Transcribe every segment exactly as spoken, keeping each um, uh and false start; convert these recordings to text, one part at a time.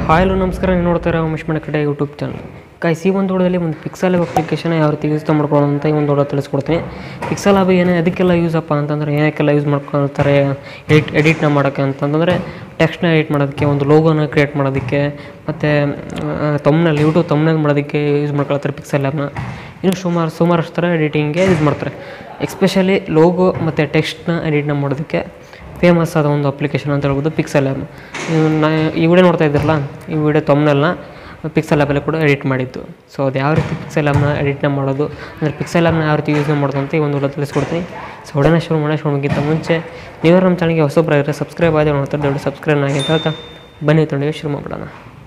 Hi hello ನಮಸ್ಕಾರ, ನೀವು ನೋಡ್ತಾ ಇರೋ Umesh Manakade YouTube channel. Guys, ಈ ಒಂದು ವಿಡಿಯೋದಲ್ಲಿ ಒಂದು ಪಿಕ್ಸೆಲ್ ಲ್ಯಾಬ್ ಅಪ್ಲಿಕೇಶನ್ ಯಾವ ರೀತಿ ಯೂಸ್ ಮಾಡ್ಕೊಳ್ಳೋದು ಅಂತ ಈ ಒಂದು ವಿಡಿಯೋ ತಿಳಿಸ್ಕೊಡ್ತೀನಿ. ಪಿಕ್ಸೆಲ್ ಲ್ಯಾಬ್ ಏನೇ ಅದಕ್ಕೆಲ್ಲ ಯೂಸಪ್ಪ ಅಂತಂದರೆ ಏನಕ್ಕೆಲ್ಲ ಯೂಸ್ ಮಾಡ್ಕೊಳ್ತಾರೆ ಎಡಿಟ್ ಎಡಿಟ್ನ ಮಾಡೋಕ್ಕೆ ಅಂತಂದರೆ ಟೆಕ್ಸ್ಟ್ನ ಎಡಿಟ್ ಮಾಡೋದಕ್ಕೆ, ಒಂದು ಲೋಗೋನ ಕ್ರಿಯೇಟ್ ಮಾಡೋದಕ್ಕೆ, ಮತ್ತು ತಮ್ನಲ್ಲಿ ಯೂಟ್ಯೂಬ್ ತಮ್ನಲ್ಲಿ ಮಾಡೋದಕ್ಕೆ ಯೂಸ್ ಮಾಡ್ಕೊಳ್ತಾರೆ ಪಿಕ್ಸೆಲ್ ಲ್ಯಾಬ್ನ. ಇನ್ನು ಸುಮಾರು ಸುಮಾರಷ್ಟು ಥರ ಎಡಿಟಿಂಗ್ಗೆ ಯೂಸ್ ಮಾಡ್ತಾರೆ. ಎಸ್ಪೆಷಲಿ ಲೋಗೋ ಮತ್ತು ಟೆಕ್ಸ್ಟ್ನ ಎಡಿಟ್ನ ಮಾಡೋದಕ್ಕೆ ಫೇಮಸ್ ಆದ ಒಂದು ಅಪ್ಲಿಕೇಶನ್ ಅಂತ ಹೇಳ್ಬೋದು ಪಿಕ್ಸೆಲ್ ಲ್ಯಾಬ್. ನಾ ಈ ವಿಡಿಯೋ ನೋಡ್ತಾ ಇದ್ದಿರಲ್ಲ, ಈ ವಿಡಿಯೋ ತಮ್ಮನೆಲ್ಲ ಪಿಕ್ಸೆಲ್ ಲ್ಯಾಬಲ್ಲಿ ಕೂಡ ಎಡಿಟ್ ಮಾಡಿದ್ದು. ಸೊ ಅದು ಯಾವ ರೀತಿ ಪಿಕ್ಸೆಲ್ ಲ್ಯಾಬ್ನ ಎಡಿಟ್ನ ಮಾಡೋದು, ಅಂದರೆ ಪಿಕ್ಸೆಲ್ ಲ್ಯಾಬ್ನ ಯಾವ ರೀತಿ ಯೂಸ್ನ ಮಾಡೋದು ಅಂತ ಈ ಒಂದು ವಿಡಿಯೋ ತಿಳಿಸ್ಕೊಡ್ತೀನಿ. ಸೊ ಒಡನೆ ಶುರು ಮಾಡೋಣ. ಶುರುಗಿಂತ ಮುಂಚೆ ನೀವು ನಮ್ಮ ಚಾನಲ್ಗೆ ಹೊಸೊಬ್ಬರಾಗಿದ್ರೆ ಸಬ್ಸ್ಕ್ರೈಬ್ ಆಗಿ ನೋಡ್ತಾರೆ, ದೊಡ್ಡ ಸಬ್ಸ್ಕ್ರೈಬ್ ಆಗಿ ಅಂತ ಹೇಳ್ತಾ ಬನ್ನಿ ತೊಗೊಂಡಿಗೆ ಶುರು ಮಾಡೋಣ.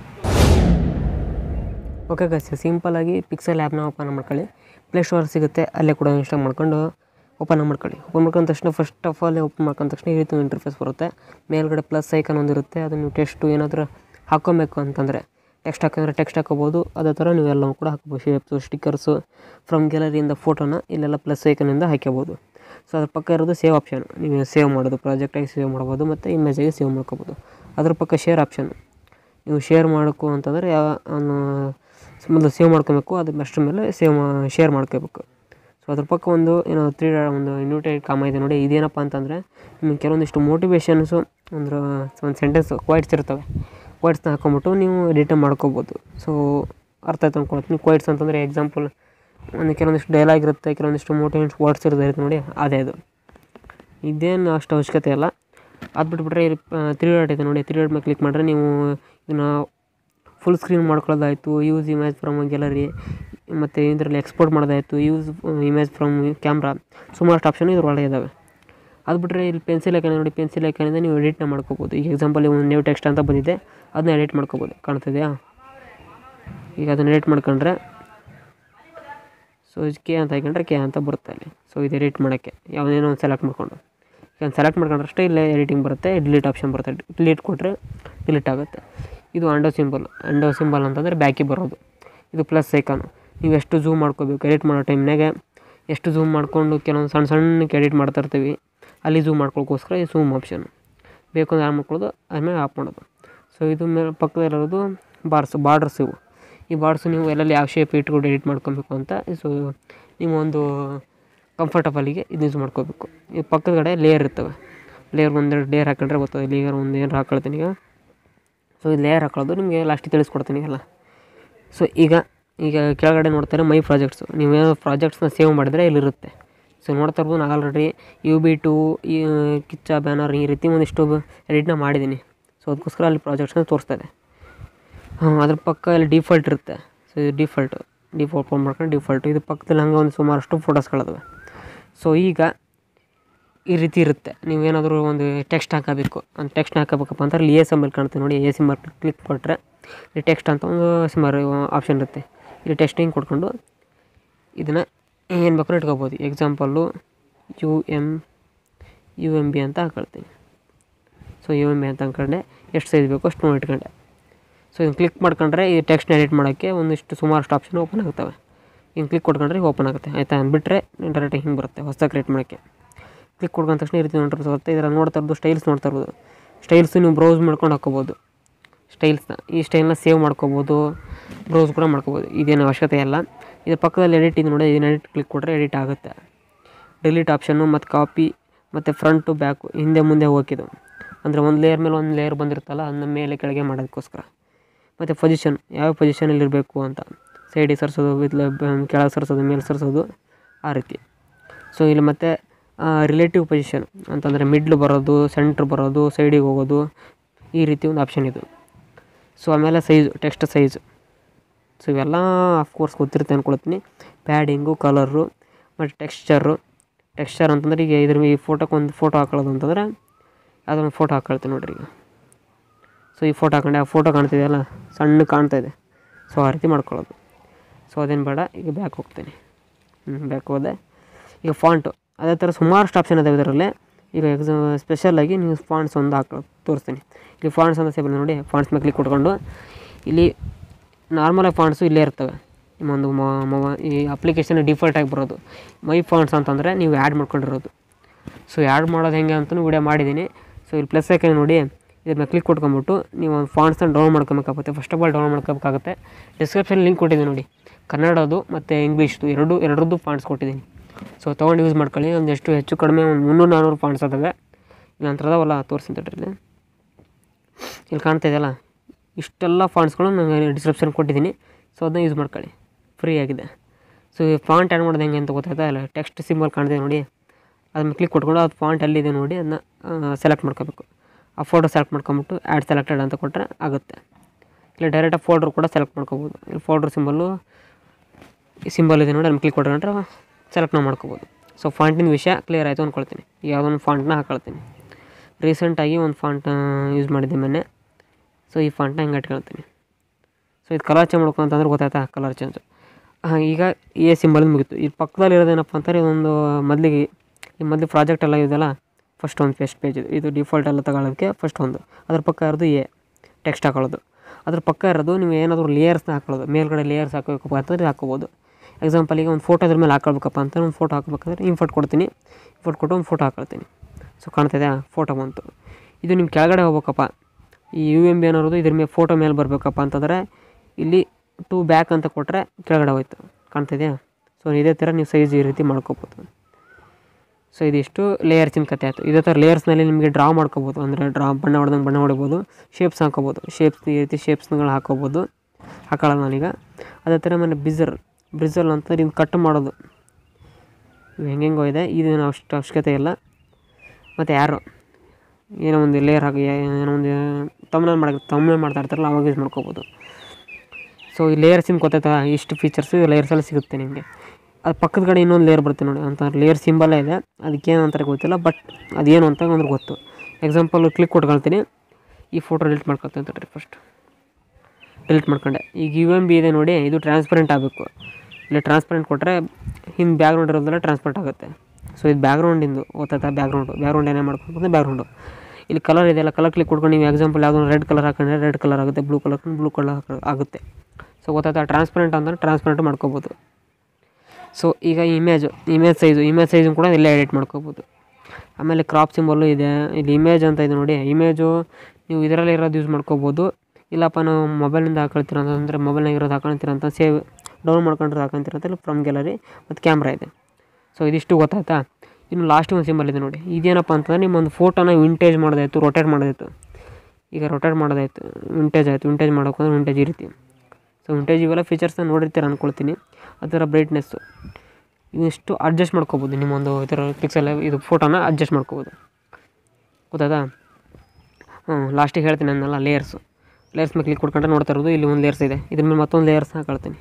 ಓಕೆ ಗೈಸ್, ಸಿಂಪಲ್ಲಾಗಿ ಪಿಕ್ಸೆಲ್ ಲ್ಯಾಬ್ನ ಓಪನ್ ಮಾಡ್ಕೊಳ್ಳಿ. ಪ್ಲೇಸ್ಟೋರ್ ಸಿಗುತ್ತೆ, ಅಲ್ಲೇ ಕೂಡ ಇನ್ಸ್ಟಾಲ್ ಮಾಡ್ಕೊಂಡು ಓಪನ್ ಮಾಡ್ಕೊಳ್ಳಿ. ಓಪನ್ ಮಾಡ್ಕೊಂಡ ತಕ್ಷಣ ಫಸ್ಟ್ ಆಫ್ ಆಲ್ ಓಪನ್ ಮಾಡ್ಕೊಂಡ ತಕ್ಷಣ ಈ ರೀತಿ ಇಂಟರ್ಫೇಸ್ ಬರುತ್ತೆ. ಮೇಲ್ಗಡೆ ಪ್ಲಸ್ ಐಕನ್ ಒಂದಿರುತ್ತೆ, ಅದನ್ನು ನೀವು ಟೆಕ್ಸ್ಟು ಏನಾದರೂ ಹಾಕ್ಕೊಬೇಕು ಅಂತಂದರೆ ಟೆಕ್ಸ್ಟ್ ಹಾಕಿದ್ರೆ ಟೆಕ್ಸ್ಟ್ ಹಾಕೋಬೋದು. ಅದೇ ಥರ ನೀವೆಲ್ಲವೂ ಕೂಡ ಹಾಕ್ಬೋದು. ಶೇಪ್ಸು, ಸ್ಟಿಕ್ಕರ್ಸು, ಫ್ರಮ್ ಗ್ಯಾಲರಿಯಿಂದ ಫೋಟೋನ ಇಲ್ಲೆಲ್ಲ ಪ್ಲಸ್ ಐಕನಿಂದ ಹಾಕ್ಕೋಬೋದು. ಸೊ ಅದ್ರ ಪಕ್ಕ ಇರೋದು ಸೇವ್ ಆಪ್ಷನ್, ನೀವು ಸೇವ್ ಮಾಡೋದು ಪ್ರಾಜೆಕ್ಟಾಗಿ ಸೇವ್ ಮಾಡ್ಬೋದು ಮತ್ತು ಇಮೇಜಾಗಿ ಸೇವ್ ಮಾಡ್ಕೋಬೋದು. ಅದ್ರ ಪಕ್ಕ ಶೇರ್ ಆಪ್ಷನ್, ನೀವು ಶೇರ್ ಮಾಡೋಕು ಅಂತಂದರೆ ಯಾವ ಮೊದಲು ಸೇವ್ ಮಾಡ್ಕೋಬೇಕು, ಅದ್ರ ಅಷ್ಟರ ಮೇಲೆ ಸೇವ್ ಶೇರ್ ಮಾಡ್ಕೋಬೇಕು. ಸೊ ಅದ್ರ ಪಕ್ಕ ಒಂದು ಏನೋ ತ್ರೀ ಒಂದು ಇನ್ವಿಟೇಟ್ ಕಾಮ ಇದೆ ನೋಡಿ. ಇದೇನಪ್ಪ ಅಂತಂದರೆ ನಿಮಗೆ ಕೆಲವೊಂದಿಷ್ಟು ಮೋಟಿವೇಶನ್ಸು ಅಂದ್ರೆ ಒಂದು ಸೆಂಟೆನ್ಸು ಕ್ವೈಟ್ಸ್ ಇರ್ತವೆ. ಕ್ವೈಟ್ಸ್ನ ಹಾಕೊಂಬಿಟ್ಟು ನೀವು ಎಡಿಟ್ ಮಾಡ್ಕೋಬೋದು. ಸೊ ಅರ್ಥ ಆಯ್ತು ಅಂದ್ಕೊಳ್ತೀನಿ. ಕ್ವೈಟ್ಸ್ ಅಂತಂದರೆ ಎಕ್ಸಾಂಪಲ್ ಒಂದು ಕೆಲವೊಂದಿಷ್ಟು ಡೈಲಾಗ್ ಇರುತ್ತೆ, ಕೆಲವೊಂದಿಷ್ಟು ಮೋಟಿವೇಶನ್ಸ್ ವರ್ಡ್ಸ್ ಇರುತ್ತೆ ನೋಡಿ, ಅದೇ ಅದು. ಇದೇನು ಅಷ್ಟು ಅವಶ್ಯಕತೆ ಇಲ್ಲ. ಅದು ಬಿಟ್ಬಿಟ್ರೆ ಇಲ್ಲಿ ತ್ರೀ ಡಾಟ್ ಇದೆ ನೋಡಿ, ತ್ರೀ ಡಾಟ್ ಮೇಲೆ ಕ್ಲಿಕ್ ಮಾಡಿದ್ರೆ ನೀವು ಇದನ್ನು ಫುಲ್ ಸ್ಕ್ರೀನ್ ಮಾಡ್ಕೊಳ್ಳೋದಾಯಿತು, ಯೂಸ್ ಇಮೇಜ್ ಫ್ರಮ್ ಗ್ಯಾಲರಿ, ಮತ್ತು ಇದರಲ್ಲಿ ಎಕ್ಸ್ಪೋರ್ಟ್ ಮಾಡೋದಾಯಿತು, ಯೂಸ್ ಇಮೇಜ್ ಫ್ರಮ್ ಕ್ಯಾಮ್ರಾ, ಸುಮಾರಷ್ಟು ಆಪ್ಷನ್ ಇದ್ರೊಳಗೆ ಇದ್ದಾವೆ. ಅದು ಬಿಟ್ಟರೆ ಇಲ್ಲಿ ಪೆನ್ಸಿಲ್ ಐಕನ್ ನೋಡಿ, ಪೆನ್ಸಿಲ್ ಐಕನಿಂದ ನೀವು ಎಡಿಟ್ನ ಮಾಡ್ಕೋಬೋದು. ಈಗ ಎಕ್ಸಾಂಪಲ್ ಒಂದು ನ್ಯೂ ಟೆಕ್ಸ್ಟ್ ಅಂತ ಬಂದಿದೆ, ಅದನ್ನ ಎಡಿಟ್ ಮಾಡ್ಕೋಬೋದು. ಕಾಣ್ತಿದೆಯಾ? ಈಗ ಅದನ್ನು ಎಡಿಟ್ ಮಾಡ್ಕೊಂಡ್ರೆ ಸೊ ಕೆ ಅಂತ ಹಾಕೊಂಡ್ರೆ ಕೆ ಅಂತ ಬರುತ್ತೆ ಅಲ್ಲಿ. ಸೊ ಇದು ಎಡಿಟ್ ಮಾಡೋಕ್ಕೆ ಯಾವುದೇನೋ ಒಂದು ಸೆಲೆಕ್ಟ್ ಮಾಡ್ಕೊಂಡು ಈಗ ಸೆಲೆಕ್ಟ್ ಮಾಡ್ಕೊಂಡ್ರಷ್ಟೇ ಇಲ್ಲೇ ಎಡಿಟಿಂಗ್ ಬರುತ್ತೆ. ಡಿಲೀಟ್ ಆಪ್ಷನ್ ಬರುತ್ತೆ, ಡಿಲೀಟ್ ಕೊಟ್ಟರೆ ಡಿಲೀಟ್ ಆಗುತ್ತೆ. ಇದು ಅಂಡೋ ಸಿಂಬಲ್, ಅಂಡೋ ಸಿಂಬಲ್ ಅಂತಂದರೆ ಬ್ಯಾಕಿಗೆ ಬರೋದು. ಇದು ಪ್ಲಸ್ ಐಕಾನು, ನೀವು ಎಷ್ಟು ಝೂಮ್ ಮಾಡ್ಕೋಬೇಕು ಎಡಿಟ್ ಮಾಡೋ ಟೈಮ್ನಾಗೆ, ಎಷ್ಟು ಝೂಮ್ ಮಾಡಿಕೊಂಡು ಕೆಲವೊಂದು ಸಣ್ಣ ಸಣ್ಣಕ್ಕೆ ಎಡಿಟ್ ಮಾಡ್ತಾ ಇರ್ತೀವಿ, ಅಲ್ಲಿ ಝೂಮ್ ಮಾಡ್ಕೊಳ್ಳೋಕ್ಕೋಸ್ಕರ ಈ ಝೂಮ್ ಆಪ್ಷನ್ ಬೇಕು ಅಂದರೆ ಆನ್ ಮಾಡ್ಕೊಳ್ಳೋದು, ಆಮೇಲೆ ಆಫ್ ಮಾಡೋದು. ಸೊ ಇದು ಮೇಲೆ ಪಕ್ಕದಲ್ಲಿರೋದು ಬಾರ್ಸ್ ಬಾರ್ಡರ್ಸ್. ಇವು ಈ ಬಾರ್ಡ್ಸು ನೀವು ಎಲ್ಲೆಲ್ಲಿ ಯಾವ ಶೇಪ್ ಇಟ್ಕೊಂಡು ಎಡಿಟ್ ಮಾಡ್ಕೊಬೇಕು ಅಂತ. ಸೊ ನೀವು ಒಂದು ಕಂಫರ್ಟಬಲಿಗೆ ಇದು ಯೂಸ್ ಮಾಡ್ಕೋಬೇಕು. ಈ ಪಕ್ಕದ ಕಡೆ ಲೇಯರ್ ಇರ್ತವೆ, ಲೇಯರ್ ಒಂದೆರಡು ಲೇಯರ್ ಹಾಕೊಂಡ್ರೆ ಗೊತ್ತದೆ. ಲೇಯರ್ ಒಂದು ಏನು ಹಾಕೊಳ್ತೀನಿ ಈಗ. ಸೊ ಇದು ಲೇಯರ್ ಹಾಕೊಳ್ಳೋದು ನಿಮಗೆ ಲಾಸ್ಟಿಗೆ ತಿಳಿಸ್ಕೊಡ್ತೀನಿ ಎಲ್ಲ. ಸೊ ಈಗ ಈಗ ಕೆಳಗಡೆ ನೋಡ್ತಾರೆ ಮೈ ಪ್ರಾಜೆಕ್ಟ್ಸು, ನೀವೇನೋ ಪ್ರಾಜೆಕ್ಟ್ಸ್ನ ಸೇವ್ ಮಾಡಿದರೆ ಇಲ್ಲಿರುತ್ತೆ. ಸೊ ನೋಡ್ತಾ ಇರ್ಬೋದು, ನಾನು ಆಲ್ರೆಡಿ ಯು ಬಿ ಟು ಈ ಕಿಚ್ಚ ಬ್ಯಾನರ್ ಈ ರೀತಿ ಒಂದಿಷ್ಟು ಎಡಿಟ್ನ ಮಾಡಿದ್ದೀನಿ. ಸೊ ಅದಕ್ಕೋಸ್ಕರ ಅಲ್ಲಿ ಪ್ರಾಜೆಕ್ಟ್ಸ್ನ ತೋರಿಸ್ತಾಯಿದೆ. ಹಾಂ, ಅದ್ರ ಪಕ್ಕ ಇಲ್ಲಿ ಡಿಫಾಲ್ಟ್ ಇರುತ್ತೆ. ಸೊ ಇದು ಡಿಫಾಲ್ಟು ಡಿಫಾಲ್ಟ್ ಫೋನ್ ಮಾಡ್ಕೊಂಡು ಡಿಫಾಲ್ಟು. ಇದು ಪಕ್ಕದಲ್ಲಿ ಹಂಗೆ ಒಂದು ಸುಮಾರಷ್ಟು ಫೋಟೋಸ್ಗಳಿದಾವೆ. ಸೊ ಈಗ ಈ ರೀತಿ ಇರುತ್ತೆ. ನೀವೇನಾದರೂ ಒಂದು ಟೆಕ್ಸ್ಟ್ ಹಾಕಬೇಕು, ಒಂದು ಟೆಕ್ಸ್ಟ್ ಹಾಕಬೇಕಪ್ಪ ಅಂತ ಅಲ್ಲಿ ಎ ಸಿಂಬಲ್ ಕಾಣ್ತೀವಿ ನೋಡಿ, ಎ ಸಿಂಬಲ್ ಕ್ಲಿಕ್ ಕೊಟ್ಟರೆ ಇಲ್ಲಿ ಟೆಕ್ಸ್ಟ್ ಅಂತ ಒಂದು ಸಿಂಬಲ್ ಆಪ್ಷನ್ ಇರುತ್ತೆ. ಇಲ್ಲಿ ಟೆಕ್ಸ್ಟಿಂಗ್ ಕೊಡ್ಕೊಂಡು ಇದನ್ನು ಏನು ಬೇಕಾದ್ರೂ ಇಟ್ಕೋಬೋದು. Example U M U M B ಅಂತ ಹಾಕೊಳ್ತೀನಿ. ಸೊ ಯು ಎಮ್ ಬಿ ಅಂತ ಅಂದ್ಕೊಂಡೆ, ಎಷ್ಟು ಸೈಜ್ ಬೇಕೋ ಅಷ್ಟು ನೋಡಿ ಇಟ್ಕೊಂಡೆ. ಸೊ ಇದನ್ನು ಕ್ಲಿಕ್ ಮಾಡ್ಕೊಂಡ್ರೆ ಈ ಟೆಕ್ಸ್ಟ್ನ ಎಡಿಟ್ ಮಾಡೋಕ್ಕೆ ಒಂದಿಷ್ಟು ಸುಮಾರಷ್ಟು ಆಪ್ಷನ್ ಓಪನ್ ಆಗುತ್ತವೆ. ಹಿಂಗೆ ಕ್ಲಿಕ್ ಕೊಡ್ಕೊಂಡ್ರೆ ಓಪನ್ ಆಗುತ್ತೆ. ಆಯಿತಾ? ಅಂದ್ಬಿಟ್ರೆ ಡೈರೆಕ್ಟಾಗಿ ಹಿಂಗೆ ಬರುತ್ತೆ ಹೊಸ ಕ್ರಿಯೇಟ್ ಮಾಡೋಕ್ಕೆ. ಕ್ಲಿಕ್ ಕೊಡ್ಕೊಂಡ ತಕ್ಷಣ ಈ ರೀತಿ ನೋಡ್ರಿ ಬರುತ್ತೆ. ಇದರ ನೋಡ್ತಾ ಇರೋದು ಸ್ಟೈಲ್ಸ್ ನೋಡ್ತಾ ಇರ್ಬೋದು. ಸ್ಟೈಲ್ಸು ನೀವು ಬ್ರೌಸ್ ಮಾಡ್ಕೊಂಡು ಹಾಕ್ಕೋಬೋದು. ಸ್ಟೈಲ್ಸ್ನ ಈ ಸ್ಟೈಲ್ನ ಸೇವ್ ಮಾಡ್ಕೋಬೋದು, ಬ್ರೌಸ್ ಕೂಡ ಮಾಡ್ಕೋಬೋದು. ಇದೇನು ಅವಶ್ಯಕತೆ ಇಲ್ಲ. ಇದ್ರ ಪಕ್ಕದಲ್ಲಿ ಎಡಿಟ್ ಇದು ನೋಡಿ, ಇದನ್ನ ಎಡಿಟ್ ಕ್ಲಿಕ್ ಕೊಟ್ಟರೆ ಎಡಿಟ್ ಆಗುತ್ತೆ. ಡಿಲೀಟ್ ಆಪ್ಷನ್ನು ಮತ್ತು ಕಾಪಿ ಮತ್ತು ಫ್ರಂಟು ಬ್ಯಾಕು ಹಿಂದೆ ಮುಂದೆ ಹೋಗಿದ್ದು ಅಂದರೆ ಒಂದು ಲೇಯರ್ ಮೇಲೆ ಒಂದು ಲೇಯರ್ ಬಂದಿರುತ್ತಲ್ಲ, ಅದನ್ನ ಮೇಲೆ ಕೆಳಗೆ ಮಾಡೋದಕ್ಕೋಸ್ಕರ. ಮತ್ತು ಪೊಸಿಷನ್, ಯಾವ ಪೊಸಿಷನಲ್ಲಿ ಇರಬೇಕು ಅಂತ, ಸೈಡಿಗೆ ಸರಿಸೋದು, ವಿತ್ ಕೆಳಗೆ ಸರಿಸೋದು, ಮೇಲೆ ಸರಿಸೋದು, ಆ ರೀತಿ. ಸೊ ಇಲ್ಲಿ ಮತ್ತು ರಿಲೇಟಿವ್ ಪೊಸಿಷನ್ ಅಂತಂದರೆ ಮಿಡ್ಲ್ ಬರೋದು, ಸೆಂಟ್ರ್ ಬರೋದು, ಸೈಡಿಗೆ ಹೋಗೋದು, ಈ ರೀತಿ ಒಂದು ಆಪ್ಷನ್ ಇದು. ಸೊ ಆಮೇಲೆ ಸೈಜು, ಟೆಕ್ಸ್ಟ್ ಸೈಜು. ಸೊ ಇವೆಲ್ಲ ಆಫ್ಕೋರ್ಸ್ ಗೊತ್ತಿರುತ್ತೆ ಅಂದ್ಕೊಳ್ತೀನಿ. ಪ್ಯಾಡಿಂಗು, ಕಲರು ಮತ್ತು ಟೆಕ್ಸ್ಚರು. ಟೆಕ್ಸ್ಚರ್ ಅಂತಂದರೆ ಈಗ ಇದ್ರ ಈ ಫೋಟೋಕ್ಕೆ ಒಂದು ಫೋಟೋ ಹಾಕೊಳ್ಳೋದು ಅಂತಂದರೆ ಅದೊಂದು ಫೋಟೋ ಹಾಕೊಳ್ತೀನಿ ನೋಡಿರಿ ಈಗ. ಸೊ ಈ ಫೋಟೋ ಹಾಕೊಂಡೆ, ಆ ಫೋಟೋ ಕಾಣ್ತಿದೆಯಲ್ಲ, ಸಣ್ಣ ಕಾಣ್ತಾಯಿದೆ. ಸೊ ಆ ರೀತಿ ಮಾಡ್ಕೊಳ್ಳೋದು. ಸೊ ಅದೇನು ಬೇಡ. ಈಗ ಬ್ಯಾಕ್ ಹೋಗ್ತೀನಿ. ಹ್ಞೂ ಬ್ಯಾಕ್ ಹೋದೆ. ಈಗ ಫಾಂಟು ಅದೇ ಥರ ಸುಮಾರಷ್ಟು ಆಪ್ಷನ್ ಇದಾವೆ ಇದರಲ್ಲೇ. ಈಗ ಎಕ್ಸಾ ಸ್ಪೆಷಲಾಗಿ ನೀವು ಫಾಂಟ್ಸ್ ಒಂದು ಹಾಕಿ ತೋರಿಸ್ತೀನಿ. ಇಲ್ಲಿ ಫಾಂಟ್ಸ್ ಅಂತ ಸೇಬಲ್ ನೋಡಿ, ಫಾಂಟ್ಸ್ ಮೇಲೆ ಕ್ಲಿಕ್ ಕೊಟ್ಕೊಂಡು ಇಲ್ಲಿ ನಾರ್ಮಲಾಗಿ ಫಾಂಟ್ಸು ಇಲ್ಲೇ ಇರ್ತವೆ. ನಿಮ್ಮೊಂದು ಮ ಈ ಅಪ್ಲಿಕೇಶನ್ ಡಿಫಾಲ್ಟಾಗಿ ಬರೋದು ಮೈ ಫಾಂಟ್ಸ್ ಅಂತಂದರೆ ನೀವು ಆ್ಯಡ್ ಮಾಡ್ಕೊಂಡಿರೋದು. ಸೊ ಆ್ಯಡ್ ಮಾಡೋದು ಹೆಂಗೆ ಅಂತಲೂ ವಿಡಿಯೋ ಮಾಡಿದ್ದೀನಿ. ಸೊ ಇಲ್ಲಿ ಪ್ಲಸ್ ಐಕನ್ ನೋಡಿ, ಇದನ್ನ ಕ್ಲಿಕ್ ಕೊಟ್ಕೊಂಬಿಟ್ಟು ನೀವು ಒಂದು ಫಾಂಟ್ಸ್ನ ಡೌನ್ಲೋಡ್ ಮಾಡ್ಕೊಬೇಕಾಗುತ್ತೆ. ಫಸ್ಟ್ ಆಫ್ ಆಲ್ ಡೌನ್ಲೋಡ್ ಮಾಡ್ಕೋಬೇಕಾಗುತ್ತೆ. ಡಿಸ್ಕ್ರಿಪ್ಷನ್ ಲಿಂಕ್ ಕೊಟ್ಟಿದ್ದೀನಿ ನೋಡಿ, ಕನ್ನಡದು ಮತ್ತು ಇಂಗ್ಲೀಷ್ದು ಎರಡು ಎರಡರದ್ದು ಫಾಂಟ್ಸ್ ಕೊಟ್ಟಿದ್ದೀನಿ. ಸೊ ತೊಗೊಂಡು ಯೂಸ್ ಮಾಡ್ಕೊಳ್ಳಿ. ಒಂದು ಎಷ್ಟು ಹೆಚ್ಚು ಕಡಿಮೆ ಒಂದು ಮುನ್ನೂರು ನಾನ್ನೂರು ಫಾಂಟ್ಸ್ ಅದಾವೆ. ಇಲ್ಲ ಅಂಥರದವಲ್ಲ ತೋರಿಸಿದ್ರಿ ಇಲ್ಲಿ ಕಾಣ್ತಾ ಇದೆಯಲ್ಲ, ಇಷ್ಟೆಲ್ಲ ಫಾಂಟ್ಸ್ಗಳು ನಾನು ಡಿಸ್ಕ್ರಿಪ್ಷನ್ ಕೊಟ್ಟಿದ್ದೀನಿ. ಸೊ ಅದನ್ನ ಯೂಸ್ ಮಾಡ್ಕೊಳ್ಳಿ, ಫ್ರೀ ಆಗಿದೆ. ಸೊ ಈ ಫಾಂಟ್ ಆ್ಯಡ್ ಮಾಡೋದು ಹೆಂಗೆ ಅಂತ ಗೊತ್ತಾಯ್ತಾ ಇಲ್ಲ, ಟೆಕ್ಸ್ಟ್ ಸಿಂಬಲ್ ಕಾಣ್ತಿದೆ ನೋಡಿ, ಅದನ್ನ ಕ್ಲಿಕ್ ಕೊಟ್ಕೊಂಡು ಅದು ಫಾಂಟ್ ಎಲ್ಲಿದೆ ನೋಡಿ ಅದನ್ನ ಸೆಲೆಕ್ಟ್ ಮಾಡ್ಕೋಬೇಕು. ಆ ಫೋಟೋ ಸೆಲೆಕ್ಟ್ ಮಾಡ್ಕೊಂಬಿಟ್ಟು ಆ್ಯಡ್ ಸೆಲೆಕ್ಟೆಡ್ ಅಂತ ಕೊಟ್ಟರೆ ಆಗುತ್ತೆ. ಇಲ್ಲ ಡೈರೆಕ್ಟಾಗಿ ಫೋಲ್ಡ್ರ್ ಕೂಡ ಸೆಲೆಕ್ಟ್ ಮಾಡ್ಕೋಬೋದು. ಇಲ್ಲಿ ಫೋಲ್ಡ್ರ್ ಸಿಂಬಲ್ಲು ಸಿಂಬಲ್ ಇದೆ ನೋಡಿ, ಅದನ್ನ ಕ್ಲಿಕ್ ಕೊಟ್ಕೊಂಡ್ರೆ ಸೆಲೆಕ್ಟ್ ನಾವು ಮಾಡ್ಕೋಬೋದು. ಸೊ ಫಾಂಟಿನ ವಿಷಯ ಕ್ಲಿಯರ್ ಆಯಿತು ಅಂದ್ಕೊಳ್ತೀನಿ. ಯಾವುದೊಂದು ಫಾಂಟ್ನ ಹಾಕೊಳ್ತೀನಿ. ರೀಸೆಂಟಾಗಿ ಒಂದು ಫಾಂಟ್ ಯೂಸ್ ಮಾಡಿದ್ದೆ ಮೊನ್ನೆ. ಸೊ ಈ ಫಾಂಟ್ನ ಹಿಂಗೆ ಇಟ್ಕೊಳ್ತೀನಿ. ಸೊ ಇದು ಕಲರ್ ಚೇಂಜ್ ಮಾಡ್ಕೊ ಅಂತಂದ್ರೆ ಗೊತ್ತಾಯ್ತಾ, ಕಲರ್ ಚೇಂಜ್. ಹಾಂ, ಈಗ ಎ ಸಿಂಬಲ್ ಮುಗಿತು. ಈ ಪಕ್ಕದಲ್ಲಿ ಇರೋದೇನಪ್ಪ ಅಂತಾರೆ, ಇದೊಂದು ಮೊದಲಿಗೆ ಈ ಮೊದಲು ಪ್ರಾಜೆಕ್ಟ್ ಎಲ್ಲ ಇದೆಯಲ್ಲ, ಫಸ್ಟ್ ಒಂದು ಫಸ್ಟ್ ಪೇಜ್ ಇದು ಇದು ಡಿಫಾಲ್ಟ್ ಎಲ್ಲ ತಗೊಳ್ಳೋದಕ್ಕೆ ಫಸ್ಟ್ ಒಂದು. ಅದ್ರ ಪಕ್ಕ ಇರೋದು ಎ ಟೆಕ್ಸ್ಟ್ ಹಾಕೊಳ್ಳೋದು. ಅದ್ರ ಪಕ್ಕ ಇರೋದು ನೀವು ಏನಾದರೂ ಲೇಯರ್ಸ್ನ ಹಾಕೊಳ್ಳೋದು. ಮೇಲ್ಗಡೆ ಲೇಯರ್ಸ್ ಹಾಕೋಬೇಕಪ್ಪ ಅಂತಂದರೆ ಹಾಕೋಬೋದು. ಎಕ್ಸಾಂಪಲ್ ಈಗ ಒಂದು ಫೋಟೋ ಅದ್ರ ಮೇಲೆ ಹಾಕೊಳ್ಬೇಕಪ್ಪ ಅಂತ ಒಂದು ಫೋಟೋ ಹಾಕಬೇಕಂದ್ರೆ ಇಂಫೋಟ್ ಕೊಡ್ತೀನಿ. ಇಂಫೋಟ್ ಕೊಟ್ಟು ಒಂದು ಫೋಟೋ ಹಾಕೊಳ್ತೀನಿ. ಸೊ ಕಾಣ್ತಿದೆ ಫೋಟೋ ಬಂತು. ಇದು ನಿಮ್ಮ ಕೆಳಗಡೆ ಹೋಗ್ಬೇಕಪ್ಪ, ಈ ಯು ಎಮ್ ಬಿ ಅನ್ನೋದು ಇದ್ರ ಮೇಲೆ ಫೋಟೋ ಮೇಲೆ ಬರಬೇಕಪ್ಪ ಅಂತಂದರೆ ಇಲ್ಲಿ ಟು ಬ್ಯಾಕ್ ಅಂತ ಕೊಟ್ಟರೆ ಕೆಳಗಡೆ ಹೋಯ್ತು. ಕಾಣ್ತಿದೆಯಾ? ಸೊ ಇದೇ ಥರ ನೀವು ಸೈಜ್ ಈ ರೀತಿ ಮಾಡ್ಕೋಬೋದು. ಸೊ ಇದಿಷ್ಟು ಲೇಯರ್ಸಿನ ಕತೆ ಆಯಿತು. ಇದೇ ಥರ ಲೇಯರ್ಸ್ನಲ್ಲಿ ನಿಮಗೆ ಡ್ರಾ ಮಾಡ್ಕೋಬೋದು. ಅಂದರೆ ಡ್ರಾ ಬಣ್ಣ ಹೊಡೆದಂಗೆ ಬಣ್ಣ ಹೊಡಿಬೋದು, ಶೇಪ್ಸ್ ಹಾಕೋಬೋದು. ಶೇಪ್ಸ್ ಈ ರೀತಿ ಶೇಪ್ಸ್ಗಳು ಹಾಕೋಬೋದು. ಹಾಕೊಳ್ಳೋಣ ನಾನೀಗ. ಅದೇ ಥರ ಆಮೇಲೆ ಬಿಝರ್ ಬ್ರಿಝಲ್ ಅಂತ ನೀವು ಕಟ್ ಮಾಡೋದು. ಇವು ಹೆಂಗೆಂಗೋ ಇದೆ, ಇದೇನು ಅಷ್ಟು ಅವಶ್ಯಕತೆ ಇಲ್ಲ. ಮತ್ತು ಯಾರು ಏನೋ ಒಂದು ಲೇಯರ್ ಹಾಕಿ ಏನೋ ಒಂದು ತಮ್ನೇಲ್ ಮಾಡೋಕ್ಕೆ ತಮ್ನೇಲ್ ಮಾಡ್ತಾ ಇರ್ತಾರಲ್ಲ, ಅವಾಗ ಯೂಸ್ ಮಾಡ್ಕೋಬೋದು. ಸೊ ಈ ಲೇಯರ್ಸಿನ ಗೊತ್ತಾಯ್ತಾ, ಇಷ್ಟು ಫೀಚರ್ಸು ಲೇಯರ್ಸಲ್ಲಿ ಸಿಗುತ್ತೆ ನಿಮಗೆ. ಅದು ಪಕ್ಕದ ಕಡೆ ಇನ್ನೊಂದು ಲೇಯರ್ ಬರುತ್ತೆ ನೋಡಿ, ಅಂತ ಲೇಯರ್ ಸಿಂಬಲ್ಲೇ ಇದೆ. ಅದಕ್ಕೇನು ಅಂತಾರೆ ಗೊತ್ತಿಲ್ಲ, ಬಟ್ ಅದೇನು ಅಂತ ಅಂದ್ರೆ ಗೊತ್ತು. ಎಕ್ಸಾಂಪಲ್ ಕ್ಲಿಕ್ ಕೊಟ್ಕೊಳ್ತೀನಿ. ಈ ಫೋಟೋ ಡಿಲೀಟ್ ಮಾಡ್ಕೊಳ್ತೀನಿ ಅಂತ ರೀ. ಫಸ್ಟ್ ಡಿಲೀಟ್ ಮಾಡ್ಕೊಂಡೆ. ಈಗ ಯು ಎಮ್ ಬಿ ಇದೆ ನೋಡಿ, ಇದು ಟ್ರಾನ್ಸ್ಪರೆಂಟ್ ಆಗಬೇಕು. ಇಲ್ಲಿ ಟ್ರಾನ್ಸ್ಪರೆಂಟ್ ಕೊಟ್ಟರೆ ಹಿಂದೆ ಬ್ಯಾಕ್ಗ್ರೌಂಡ್ ಇರೋದೆಲ್ಲ ಟ್ರಾನ್ಸ್ಪರೆಂಟ್ ಆಗುತ್ತೆ. ಸೊ ಇದು ಬ್ಯಾಕ್ಗ್ರೌಂಡಿಂದು ಗೊತ್ತಾಯ್ತಾ, ಬ್ಯಾಕ್ಗ್ರೌಂಡು ಬ್ಯಾಕ್ಗ್ರೌಂಡ್ ಏನೇ ಮಾಡ್ಕೊಂಡು ಬ್ಯಾಕ್ಗ್ರೌಂಡು. ಇಲ್ಲಿ ಕಲರ್ ಇದೆಯಲ್ಲ, ಕಲರ್ ಕ್ಲಿಕ್ ಕೊಟ್ಕೊಂಡು ನೀವು ಎಕ್ಸಾಂಪಲ್ ಯಾವುದೋ ರೆಡ್ ಕಲರ್ ಹಾಕೊಂಡ್ರೆ ರೆಡ್ ಕಲರ್ ಆಗುತ್ತೆ, ಬ್ಲೂ ಕಲರ್ ಬ್ಲೂ ಕಲರ್ ಆಗುತ್ತೆ. ಸೊ ಗೊತ್ತಾಯ್ತಾ, ಟ್ರಾನ್ಸ್ಪರೆಂಟ್ ಅಂದರೆ ಟ್ರಾನ್ಸ್ಪರೆಂಟ್ ಮಾಡ್ಕೋಬೋದು. ಸೊ ಈಗ image image size image size ಕೂಡ ಇಲ್ಲೇ ಎಡಿಟ್ ಮಾಡ್ಕೋಬೋದು. ಆಮೇಲೆ ಕ್ರಾಪ್ ಸಿಂಬಲ್ಲು ಇದೆ. ಇಲ್ಲಿ ಇಮೇಜ್ ಅಂತ ಇದೆ ನೋಡಿ, ಇಮೇಜು ನೀವು ಇದರಲ್ಲಿ ಇರೋದು ಯೂಸ್ ಮಾಡ್ಕೋಬೋದು. ಇಲ್ಲಪ್ಪ ನಾವು ಮೊಬೈಲಿಂದ ಹಾಕೊಳ್ತೀರ ಅಂತಂದರೆ ಮೊಬೈಲ್ನಾಗ ಇರೋದು ಹಾಕೊಳ್ತೀರ ಅಂತ ಸೇವ್ ಡೌನ್ ಮಾಡ್ಕೊಂಡ್ರೆ ಹಾಕೊಳ್ತೀರ ಅಂತ ಇಲ್ಲಿ ಫ್ರಮ್ ಗ್ಯಾಲರಿ ಮತ್ತು ಕ್ಯಾಮ್ರಾ ಇದೆ. ಸೊ ಇದಿಷ್ಟು ಗೊತ್ತಾಯ್ತಾ. ಇನ್ನು ಲಾಸ್ಟ್ ಒಂದು ಸಿಂಬಲ್ ಇದೆ ನೋಡಿ, ಇದೇನಪ್ಪ ಅಂತಂದರೆ ನಿಮ್ಮೊಂದು ಫೋಟೋನ ವಿಂಟೇಜ್ ಮಾಡೋದಾಯಿತು, ರೊಟೇಟ್ ಮಾಡೋದಾಯಿತು. ಈಗ ರೊಟೇಟ್ ಮಾಡೋದಾಯಿತು, ವಿಂಟೇಜ್ ಆಯಿತು. ವಿಂಟೇಜ್ ಮಾಡೋಕ್ಕಂದ್ರೆ ವಿಂಟೇಜ್ ಈ ರೀತಿ. ಸೊ ವಿಂಟೇಜ್ ಇವೆಲ್ಲ ಫೀಚರ್ಸ್ನ ನೋಡಿರ್ತೀರ ಅಂದ್ಕೊಳ್ತೀನಿ. ಅದರ ಬ್ರೈಟ್ನೆಸ್ಸು ಇದಿಷ್ಟು ಅಡ್ಜಸ್ಟ್ ಮಾಡ್ಕೋಬೋದು. ನಿಮ್ಮೊಂದು ಇದರ ಪಿಕ್ಸೆಲ್ ಇದು ಫೋಟೋನ ಅಡ್ಜಸ್ಟ್ ಮಾಡ್ಕೋಬೋದು. ಗೊತ್ತಾಯ್ತಾ? ಹ್ಞೂ, ಲಾಸ್ಟಿಗೆ ಹೇಳ್ತೀನಿ ಅನ್ನಲ್ಲ, ಲೇಯರ್ಸು ಲೇಯರ್ಸ್ ಮೇಲೆ ಕ್ಲಿಕ್ ಕೊಡ್ಕೊಂಡ್ರೆ ನೋಡ್ತಾ ಇರೋದು ಇಲ್ಲಿ ಒಂದು ಲೇಯರ್ಸ್ ಇದೆ. ಇದ್ರ ಮೇಲೆ ಮತ್ತೊಂದು ಲೇಯರ್ಸ್ನ ಹಾಕೊಳ್ತೀನಿ.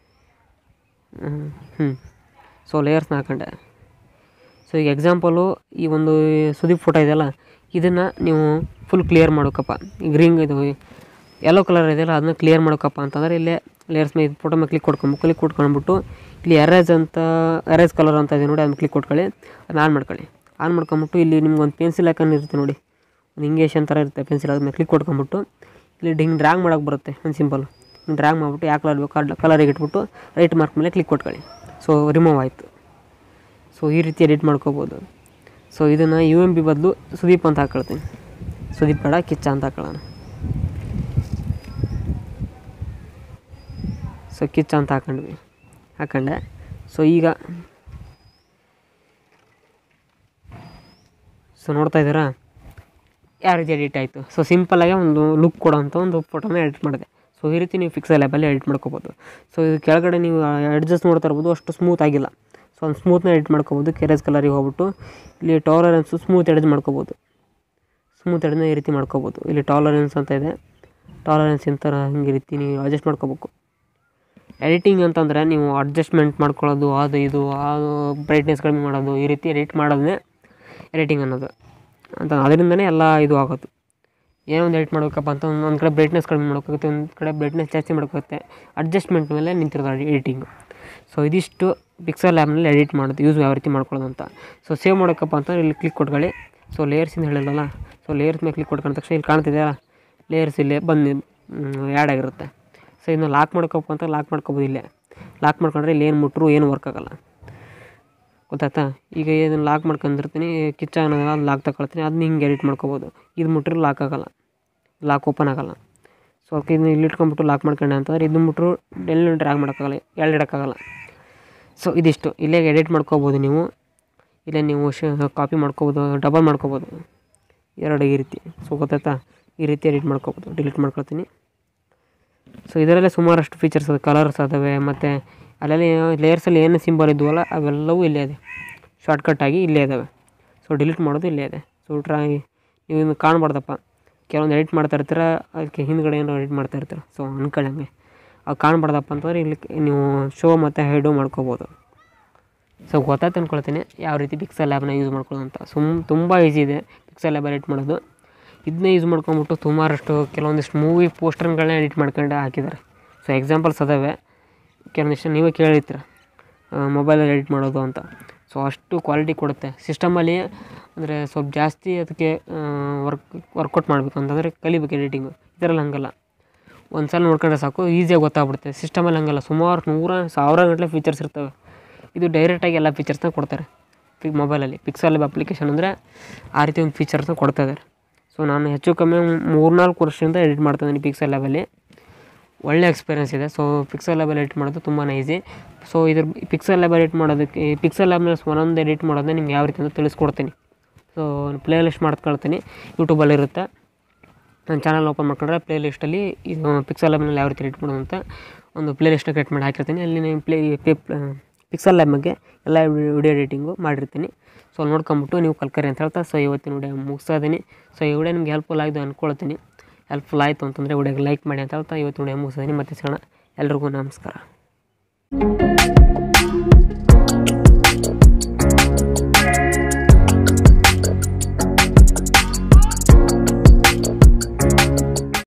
ಹ್ಞೂ ಹ್ಞೂ ಸೊ ಲೇಯರ್ಸ್ನ ಹಾಕೊಂಡೆ. ಸೊ ಈಗ ಎಕ್ಸಾಂಪಲು ಈ ಒಂದು ಸುದೀಪ್ ಫೋಟೋ ಇದೆಯಲ್ಲ, ಇದನ್ನು ನೀವು ಫುಲ್ ಕ್ಲಿಯರ್ ಮಾಡೋಕ್ಕಪ್ಪ. ಈಗ ರಿಂಗ್ ಇದು ಯೆಲ್ಲೋ ಕಲರ್ ಇದೆಯಲ್ಲ, ಅದನ್ನ ಕ್ಲಿಯರ್ ಮಾಡೋಕ್ಕಪ್ಪ ಅಂತಂದರೆ ಇಲ್ಲೇ ಲೇಯರ್ಸ್ ಮೇಲೆ ಫೋಟೋ ಮೇಲೆ ಕ್ಲಿಕ್ ಕೊಡ್ಕೊಂಡು ಕ್ಲಿಕ್ ಕೊಟ್ಕೊಂಡ್ಬಿಟ್ಟು ಇಲ್ಲಿ ಎರೇಜ್ ಅಂತ ಎರೇಜ್ ಕಲರ್ ಅಂತ ಇದೆ ನೋಡಿ, ಅದನ್ನ ಕ್ಲಿಕ್ ಕೊಟ್ಕೊಳ್ಳಿ. ಅದನ್ನ ಆನ್ ಮಾಡ್ಕೊಳ್ಳಿ. ಆನ್ ಮಾಡ್ಕೊಂಬಿಟ್ಟು ಇಲ್ಲಿ ನಿಮ್ಗೊಂದು ಪೆನ್ಸಿಲ್ ಐಕಾನ್ ಇರುತ್ತೆ ನೋಡಿ, ಒಂದು ಇಂಗೇಷನ್ ಥರ ಇರುತ್ತೆ ಪೆನ್ಸಿಲ್. ಅದನ್ನ ಕ್ಲಿಕ್ ಕೊಟ್ಕೊಂಬಿಟ್ಟು ಇಲ್ಲಿ ಹಿಂಗೆ ಡ್ರ್ಯಾಗ್ ಮಾಡೋಕ್ಕೆ ಬರುತ್ತೆ ಒಂದು ಸಿಂಪಲ್. ಹಿಂಗೆ ಡ್ರ್ಯಾಗ್ ಮಾಡಿಬಿಟ್ಟು ಯಾವ ಕಲರ್ ಬೇಕು ಆ ಕಲರಿಗೆ ಇಟ್ಬಿಟ್ಟು ರೈಟ್ ಮಾರ್ಕ್ ಮೇಲೆ ಕ್ಲಿಕ್ ಕೊಟ್ಕೊಳ್ಳಿ. ಸೊ ರಿಮೂವ್ ಆಯಿತು. ಸೊ ಈ ರೀತಿ ಎಡಿಟ್ ಮಾಡ್ಕೋಬೋದು. ಸೊ ಇದನ್ನು ಯು ಎಮ್ ಬಿ ಬದಲು ಸುದೀಪ್ ಅಂತ ಹಾಕೊಳ್ತೀನಿ. ಸುದೀಪ್ ಬೇಡ, ಕಿಚ್ಚ ಅಂತ ಹಾಕೊಳ್ಳೋಣ. ಸೊ ಕಿಚ್ಚ ಅಂತ ಹಾಕೊಂಡ್ವಿ ಹಾಕೊಂಡೆ ಸೊ ಈಗ ಸೊ ನೋಡ್ತಾ ಇದ್ದೀರಾ ಯಾವ ರೀತಿ ಎಡಿಟ್ ಆಯಿತು. ಸೊ ಸಿಂಪಲ್ಲಾಗಿ ಒಂದು ಲುಕ್ ಕೊಡೋಂಥ ಒಂದು ಫೋಟೋನ ಎಡಿಟ್ ಮಾಡಿದೆ. ಸೊ ಈ ರೀತಿ ನೀವು ಫಿಕ್ಸೆಲ್ ಲ್ಯಾಬಲ್ಲಿ ಎಡಿಟ್ ಮಾಡ್ಕೋಬೋದು. ಸೊ ಇದು ಕೆಳಗಡೆ ನೀವು ಅಡ್ಜಸ್ಟ್ ನೋಡ್ತಾ ಇರ್ಬೋದು, ಅಷ್ಟು ಸ್ಮೂತ್ ಆಗಿಲ್ಲ. ಸೊ ಒಂದು ಸ್ಮೂತ್ನ ಎಡಿಟ್ ಮಾಡ್ಕೋಬೋದು. ಕೆರೆಸ್ ಕಲರಿಗೆ ಹೋಗ್ಬಿಟ್ಟು ಇಲ್ಲಿ ಟಾಲರೆನ್ಸು ಸ್ಮೂತ್ ಎಡಿಟ್ ಮಾಡ್ಕೋಬೋದು. ಸ್ಮೂತ್ ಎಡಿಟ್ನ ಈ ರೀತಿ ಮಾಡ್ಕೋಬೋದು. ಇಲ್ಲಿ ಟಾಲರೆನ್ಸ್ ಅಂತ ಇದೆ, ಟಾಲರೆನ್ಸ್ ಇಂಥರ ಹಿಂಗೆ ರೀತಿ ನೀವು ಅಡ್ಜಸ್ಟ್ ಮಾಡ್ಕೋಬೇಕು. ಎಡಿಟಿಂಗ್ ಅಂತಂದರೆ ನೀವು ಅಡ್ಜಸ್ಟ್ಮೆಂಟ್ ಮಾಡ್ಕೊಳ್ಳೋದು, ಅದು ಇದು ಅದು ಬ್ರೈಟ್ನೆಸ್ ಕಡಿಮೆ ಮಾಡೋದು, ಈ ರೀತಿ ಎಡಿಟ್ ಮಾಡೋದೇ ಎಡಿಟಿಂಗ್ ಅನ್ನೋದು ಅಂತ. ಅದರಿಂದನೇ ಎಲ್ಲ ಇದು ಆಗೋದು. ಏನೋ ಒಂದು ಎಡಿಟ್ ಮಾಡಬೇಕಪ್ಪ ಅಂತ ಒಂದು ಒಂದು ಕಡೆ ಬ್ರೈಟ್ನೆಸ್ ಕಡಿಮೆ ಮಾಡ್ಕೋಗುತ್ತೆ, ಒಂದು ಕಡೆ ಬ್ರೈಟ್ನೆಸ್ ಜಾಸ್ತಿ ಮಾಡ್ಕೋತ್ತೆ. ಅಡ್ಜಸ್ಟ್ಮೆಂಟ್ ಮೇಲೆ ನಿಂತಿರೋದು ಎಡಿಟಿಂಗು. ಸೊ ಇದಿಷ್ಟು ಪಿಕ್ಸೆಲ್ ಲ್ಯಾಬ್ನಲ್ಲಿ ಎಡಿಟ್ ಮಾಡೋದು, ಯೂಸ್ ಯಾವ ರೀತಿ ಮಾಡ್ಕೊಳ್ಳೋದು ಅಂತ. ಸೊ ಸೇವ್ ಮಾಡೋಕ್ಕಪ್ಪ ಅಂತ ಇಲ್ಲಿ ಕ್ಲಿಕ್ ಕೊಟ್ಕೊಳ್ಳಿ. ಸೊ ಲೇಯರ್ಸಿಂದ ಹೇಳಿಲ್ಲಲ್ಲ, ಸೊ ಲೇಯರ್ಸ್ ಮೇಲೆ ಕ್ಲಿಕ್ ಕೊಟ್ಕೊಂಡ ತಕ್ಷಣ ಇಲ್ಲಿ ಕಾಣ್ತಿದೆಯಲ್ಲ ಲೇಯರ್ಸ್ ಇಲ್ಲೇ ಬಂದು ಆ್ಯಡ್ ಆಗಿರುತ್ತೆ. ಸೊ ಇದನ್ನ ಲಾಕ್ ಮಾಡ್ಕೋಬೇಕು ಅಂತ ಲಾಕ್ ಮಾಡ್ಕೋಬೋದು. ಇಲ್ಲೇ ಲಾಕ್ ಮಾಡ್ಕೊಂಡ್ರೆ ಇಲ್ಲಿ ಏನು ಮುಟ್ರು ಏನು ವರ್ಕ್ ಆಗೋಲ್ಲ. ಗೊತ್ತಾಯ್ತಾ? ಈಗ ಇದನ್ನು ಲಾಕ್ ಮಾಡ್ಕೊಂಡಿರ್ತೀನಿ, ಕಿಚ್ಚ ಅನ್ನೋದಲ್ಲ ಅದು ಲಾಕ್ ತಗೊಳ್ತೀನಿ, ಅದನ್ನ ಹಿಂಗೆ ಎಡಿಟ್ ಮಾಡ್ಕೋಬೋದು. ಇದು ಮುಟ್ರೆ ಲಾಕ್ ಆಗೋಲ್ಲ. ಲಾಕ್ ಓಪನ್ ಆಗೋಲ್ಲ. ಸೊ ಅದಕ್ಕೆ ಇದನ್ನ ಇಲ್ಲಿ ಇಟ್ಕೊಂಡ್ಬಿಟ್ಟು ಲಾಕ್ ಮಾಡ್ಕೊಂಡೆ ಅಂತಂದ್ರೆ ಇದನ್ನ ಬಿಟ್ಟರು ಎಲ್ಲಿ ಡ್ರ್ಯಾಗ್ ಮಾಡೋಕ್ಕಾಗಲ್ಲ, ಎಲ್ಲಿ ಇಡೋಕ್ಕಾಗಲ್ಲ. ಸೊ ಇದಿಷ್ಟು ಇಲ್ಲೇ ಎಡಿಟ್ ಮಾಡ್ಕೋಬೋದು ನೀವು. ಇಲ್ಲೇ ನೀವು ಶ ಕಾಪಿ ಮಾಡ್ಕೋಬೋದು, ಡಬಲ್ ಮಾಡ್ಕೋಬೋದು, ಎರಡು ಈ ರೀತಿ. ಸೊ ಗೊತ್ತಾಯ್ತಾ, ಈ ರೀತಿ ಎಡಿಟ್ ಮಾಡ್ಕೋಬೋದು. ಡಿಲೀಟ್ ಮಾಡ್ಕೊಳ್ತೀನಿ. ಸೊ ಇದರಲ್ಲೇ ಸುಮಾರಷ್ಟು ಫೀಚರ್ಸ್ ಅದ, ಕಲರ್ಸ್ ಅದಾವೆ, ಮತ್ತು ಅಲ್ಲೆಲ್ಲ ಲೇಯರ್ಸಲ್ಲಿ ಏನು ಸಿಂಬಲ್ ಇದ್ವಲ್ಲ ಅವೆಲ್ಲವೂ ಇಲ್ಲೇ ಇದೆ, ಶಾರ್ಟ್ಕಟ್ಟಾಗಿ ಇಲ್ಲೇ ಇದ್ದಾವೆ. ಸೊ ಡಿಲೀಟ್ ಮಾಡೋದು ಇಲ್ಲೇ ಇದೆ. ಸೊ ಟ್ರೈ ನೀವು ಇನ್ನು ಕಾಣಬಾರ್ದಪ್ಪ, ಕೆಲವೊಂದು ಎಡಿಟ್ ಮಾಡ್ತಾ ಇರ್ತೀರ, ಅದಕ್ಕೆ ಹಿಂದ್ಗಡೆ ಏನಾರು ಎಡಿಟ್ ಮಾಡ್ತಾ ಇರ್ತೀರ. ಸೊ ಅನ್ಕೊಳ್ಳಂಗೆ ಅದು ಕಾಣಬಾರ್ದಪ್ಪ ಅಂತಂದ್ರೆ ಇಲ್ಲಿ ನೀವು ಶೋ ಮತ್ತು ಹೈಡು ಮಾಡ್ಕೋಬೋದು. ಸೊ ಗೊತ್ತಾಯ್ತು ಅಂದ್ಕೊಳ್ತೀನಿ ಯಾವ ರೀತಿ ಪಿಕ್ಸೆಲ್ ಲ್ಯಾಬ್ನ ಯೂಸ್ ಮಾಡ್ಕೊಳ್ಳೋದು ಅಂತ. ಸುಮ್ ತುಂಬ ಈಸಿ ಇದೆ ಪಿಕ್ಸೆಲ್ ಲ್ಯಾಬ್ ಎಡಿಟ್ ಮಾಡೋದು. ಇದನ್ನೇ ಯೂಸ್ ಮಾಡ್ಕೊಂಬಿಟ್ಟು ಸುಮಾರಷ್ಟು ಕೆಲವೊಂದಿಷ್ಟು ಮೂವಿ ಪೋಸ್ಟರ್ಗಳನ್ನ ಎಡಿಟ್ ಮಾಡ್ಕೊಂಡು ಹಾಕಿದ್ದಾರೆ. ಸೊ ಎಕ್ಸಾಂಪಲ್ಸ್ ಅದಾವೆ, ಕೆಲವೊಂದಿಷ್ಟು ನೀವೇ ಕೇಳಿರ್ತೀರ ಮೊಬೈಲಲ್ಲಿ ಎಡಿಟ್ ಮಾಡೋದು ಅಂತ. ಸೊ ಅಷ್ಟು ಕ್ವಾಲಿಟಿ ಕೊಡುತ್ತೆ ಸಿಸ್ಟಮಲ್ಲಿ. ಅಂದರೆ ಸ್ವಲ್ಪ ಜಾಸ್ತಿ ಅದಕ್ಕೆ ವರ್ಕ್ ವರ್ಕೌಟ್ ಮಾಡಬೇಕು ಅಂತಂದರೆ ಕಲಿಬೇಕು ಎಡಿಟಿಂಗು. ಇದರಲ್ಲಿ ಹಂಗಲ್ಲ, ಒಂದು ಸಲ ನೋಡ್ಕೊಂಡ್ರೆ ಸಾಕು, ಈಸಿಯಾಗಿ ಗೊತ್ತಾಗ್ಬಿಡುತ್ತೆ. ಸಿಸ್ಟಮಲ್ಲಿ ಹಂಗಲ್ಲ, ಸುಮಾರು ನೂರ ಸಾವಿರ ಗಟ್ಟಲೆ ಫೀಚರ್ಸ್ ಇರ್ತವೆ. ಇದು ಡೈರೆಕ್ಟಾಗಿ ಎಲ್ಲ ಫೀಚರ್ಸ್ನ ಕೊಡ್ತಾರೆ ಪಿ ಮೊಬೈಲಲ್ಲಿ. ಪಿಕ್ಸೆಲ್ ಲ್ಯಾಬ್ ಅಪ್ಲಿಕೇಶನ್ ಅಂದರೆ ಆ ರೀತಿ ಒಂದು ಫೀಚರ್ಸ್ನ ಕೊಡ್ತಾ ಇದ್ದಾರೆ. ಸೊ ನಾನು ಹೆಚ್ಚು ಕಮ್ಮಿ ಮೂರ್ನಾಲ್ಕು ವರ್ಷದಿಂದ ಎಡಿಟ್ ಮಾಡ್ತಾಯಿದ್ದೀನಿ ಪಿಕ್ಸೆಲ್ ಲ್ಯಾಬಲ್ಲಿ. ಒಳ್ಳೆ ಎಕ್ಸ್ಪೀರಿಯನ್ಸ್ ಇದೆ. ಸೊ ಪಿಕ್ಸೆಲ್ ಲ್ಯಾಬಲ್ಲಿ ಎಡಿಟ್ ಮಾಡೋದು ತುಂಬಾ ಈಸಿ. ಸೊ ಇದ್ರ ಪಿಕ್ಸೆಲ್ ಲ್ಯಾಬ್ ಎಡಿಟ್ ಮಾಡೋದಕ್ಕೆ ಪಿಕ್ಸೆಲ್ ಲ್ಯಾಬ್ನಲ್ಲಿ ಒಂದೊಂದು ಎಡಿಟ್ ಮಾಡೋದನ್ನ ನಿಮ್ಗೆ ಯಾವ ರೀತಿ ಅಂತ ತಿಳಿಸ್ಕೊಡ್ತೀನಿ. ಸೊ ಪ್ಲೇ ಲಿಸ್ಟ್ ಮಾಡ್ಕೊಳ್ತೀನಿ, ಯೂಟ್ಯೂಬಲ್ಲಿ ಇರುತ್ತೆ. ನನ್ನ ಚಾನಲ್ ಓಪನ್ ಮಾಡ್ಕೊಂಡ್ರೆ ಪ್ಲೇ ಲಿಸ್ಟಲ್ಲಿ ಇದು ಪಿಕ್ಸೆಲ್ ಲ್ಯಾಬ್ನಲ್ಲಿ ಯಾವ ರೀತಿ ಎಡಿಟ್ ಮಾಡೋದು ಅಂತ ಒಂದು ಪ್ಲೇ ಲಿಸ್ಟ್ನ ಕ್ರಿಯೇಟ್ ಮಾಡಿ ಹಾಕಿರ್ತೀನಿ. ಅಲ್ಲಿ ನೀವು ಪ್ಲೇ ಪಿಕ್ಸೆಲ್ ಲ್ಯಾಬ್ ಬಗ್ಗೆ ಎಲ್ಲ ವಿಡಿಯೋ ಎಡಿಟಿಂಗು ಮಾಡಿರ್ತೀನಿ. ಸೊ ನೋಡ್ಕೊಂಬಿಟ್ಟು ನೀವು ಕಲ್ಕರಿ ಅಂತ ಹೇಳ್ತಾ ಸೊ ಇವತ್ತಿನ ವಿಡಿಯೋ ಮುಗಿಸ್ತಾ ಇದ್ದೀನಿ. ಸೊ ಈ ವಿಡಿಯೋ ನಿಮ್ಗೆ ಹೆಲ್ಪ್ಫುಲ್ ಆಗಿದೆ ಅಂದ್ಕೊಳ್ತೀನಿ. ಹೆಲ್ಪ್ಫುಲ್ ಆಯಿತು ಅಂತಂದರೆ ವಿಡಿಯೋಗೆ ಲೈಕ್ ಮಾಡಿ ಅಂತ ಹೇಳ್ತಾ ಇವತ್ತು ವಿಡಿಯೋ ಮುಗಿಸ್ತೀನಿ. ಮತ್ತೆ ಸಿಗೋಣ. ಎಲ್ರಿಗೂ ನಮಸ್ಕಾರ.